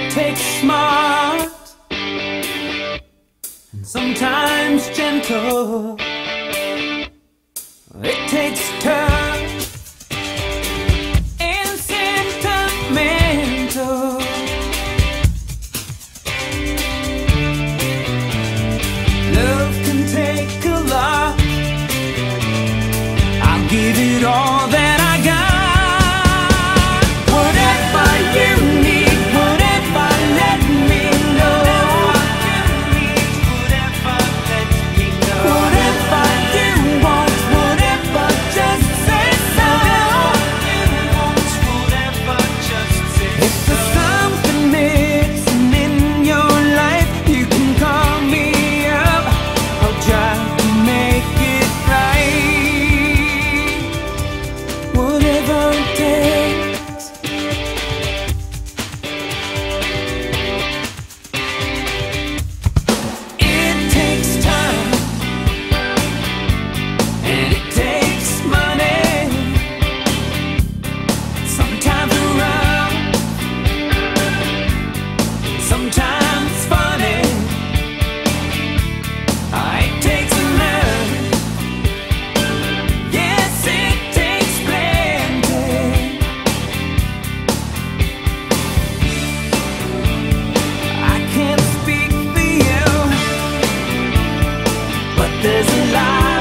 takes smart and sometimes gentle. It takes tough and sentimental. Love can take a lot. I'll give it all that I got. Whatever you need, whatever, let me know. Whatever you want, whatever, just say so. If there's something missing in your life, you can call me up. I'll try to make it right. Whatever it takes. It takes time and it takes money. Sometimes around, sometimes funny. It takes a nerve. Yes, it takes plenty. I can't speak for you, but there's a lie.